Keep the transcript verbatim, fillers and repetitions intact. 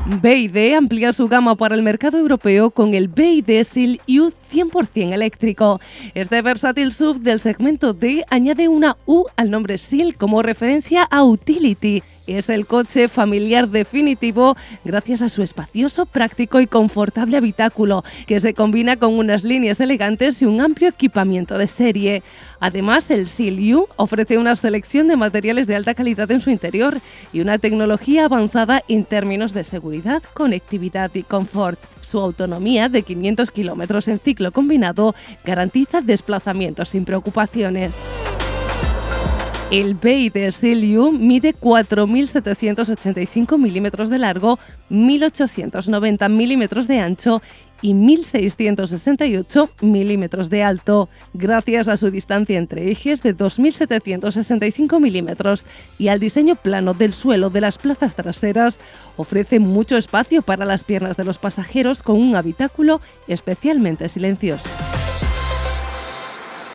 B Y D amplía su gama para el mercado europeo con el B Y D Seal U cien por ciento eléctrico. Este versátil S U V del segmento D añade una U al nombre Seal como referencia a Utility. Es el coche familiar definitivo gracias a su espacioso, práctico y confortable habitáculo, que se combina con unas líneas elegantes y un amplio equipamiento de serie. Además, el Seal U ofrece una selección de materiales de alta calidad en su interior y una tecnología avanzada en términos de seguridad, conectividad y confort. Su autonomía de quinientos kilómetros en ciclo combinado garantiza desplazamientos sin preocupaciones. El B Y D Seal U mide cuatro mil setecientos ochenta y cinco milímetros de largo, mil ochocientos noventa milímetros de ancho y mil seiscientos sesenta y ocho milímetros de alto, gracias a su distancia entre ejes de dos mil setecientos sesenta y cinco milímetros y al diseño plano del suelo de las plazas traseras. Ofrece mucho espacio para las piernas de los pasajeros con un habitáculo especialmente silencioso.